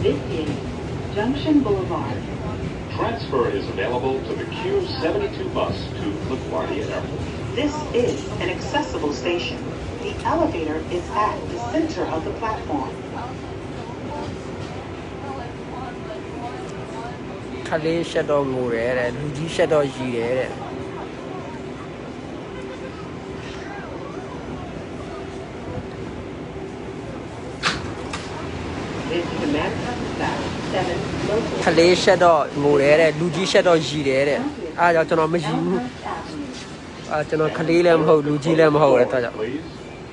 This is Junction Boulevard. Transfer is available to the Q72 bus to LaGuardia Airport. This is an accessible station. The elevator is at the center of the platform. ခလေးရှက်တော့ငိုတယ်တဲ့လူကြီးရှက်တော့ရည်တယ်တဲ့ This is the Manhattan South 7 local. ခလေးရှက်တော့ငိုတယ်တဲ့လူကြီးရှက်တော့ရည်တယ်တဲ့အားကြောင့်ကျွန်တော်မရည်ဘူး Elmhurst Avenue. ကျွန်တော်ခလေးလည်းမဟုတ်လူကြီးလည်းမဟုတ်တဲ့အတွက်ကြောင့် Please.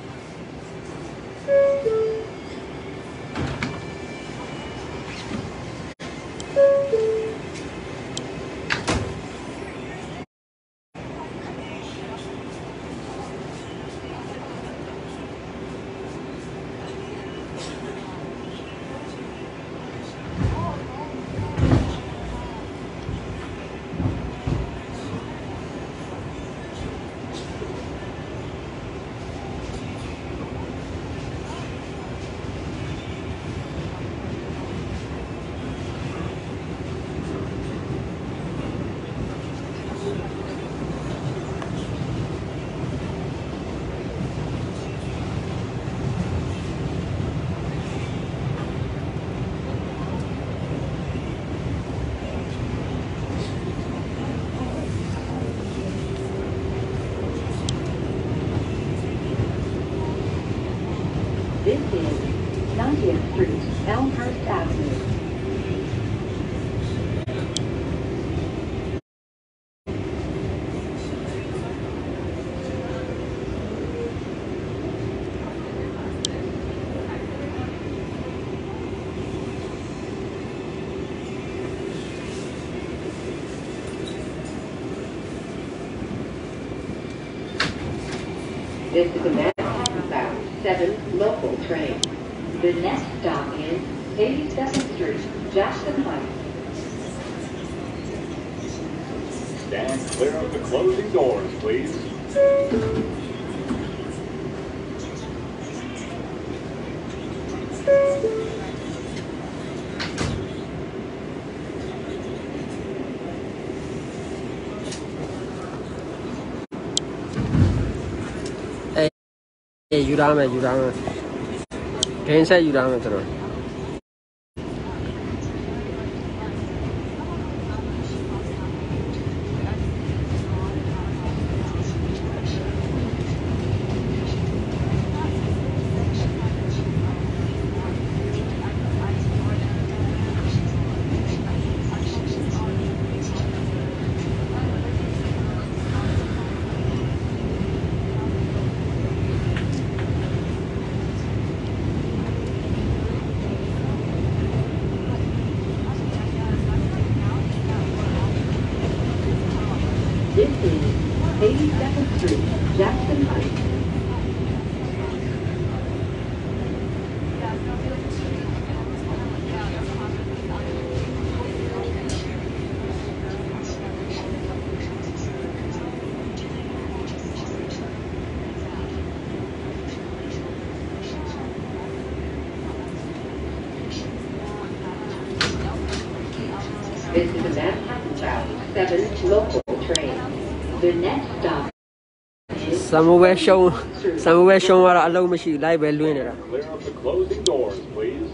This is 90th Street, Elmhurst Avenue. This is the Manhattan South 7 local train. The next stop is 82nd Street, Jackson Heights. Stand clear of the closing doors, please. ယူရမယ်ယူရမယ်ဂိမ်းဆက်ယူရမယ်ကျွန်တော် This is 82nd Street, Jackson Heights. This is the Manhattan South 7 local train. The next stop is စမဝဲရှုံးရတာအလုံးမရှိလိုက်ပဲလွင်းနေတာ Clear of the closing doors, please.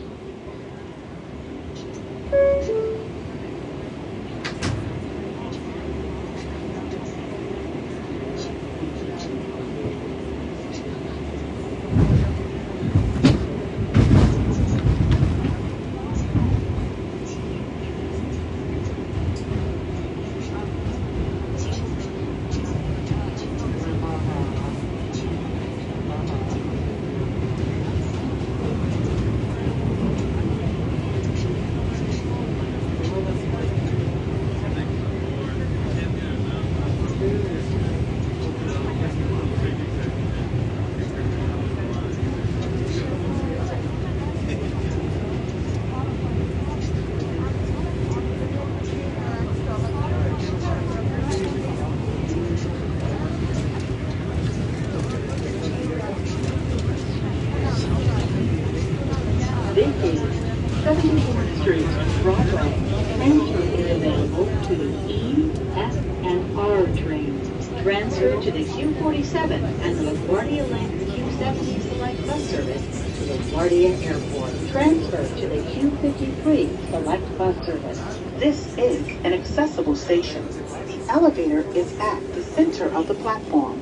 Street, Broadway. Transfer is available to the E, S, and R trains. Transfer to the Q47 and the LaGuardia Link Q70 Select Bus Service to LaGuardia Airport. Transfer to the Q53 Select Bus Service. This is an accessible station. The elevator is at the center of the platform.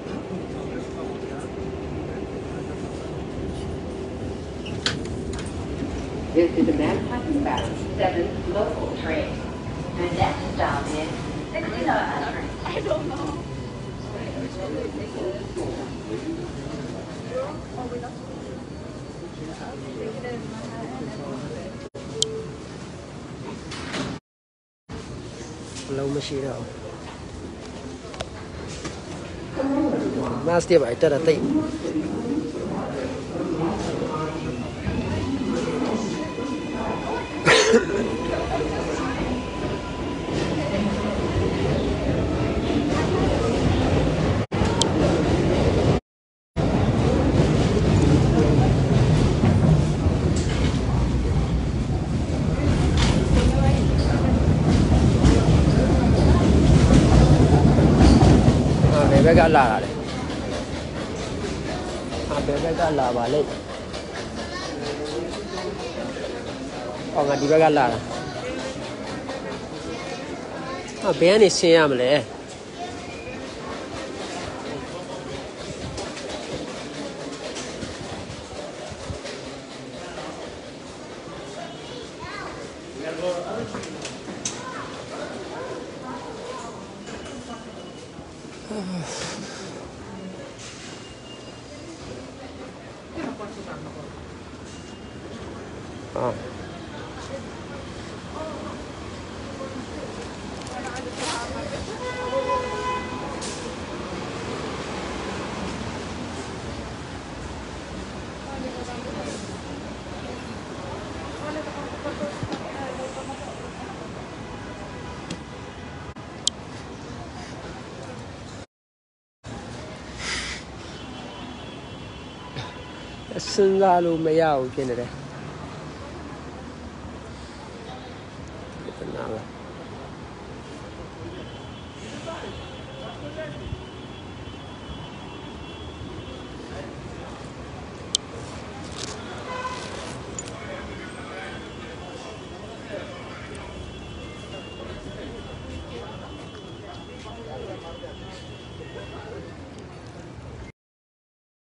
This is a Manhattan bound 7 local train. The next stop is 69th Street. I don't know. Lâu mới xí đâu. Mas tiếp ấy rất là tị. Bé gà là đấy. Bé gà là bà lên. Còn đi bé gà là. Bé này xem lẽ. À. Sinh ra luôn mày giàu trên này đây. Nào là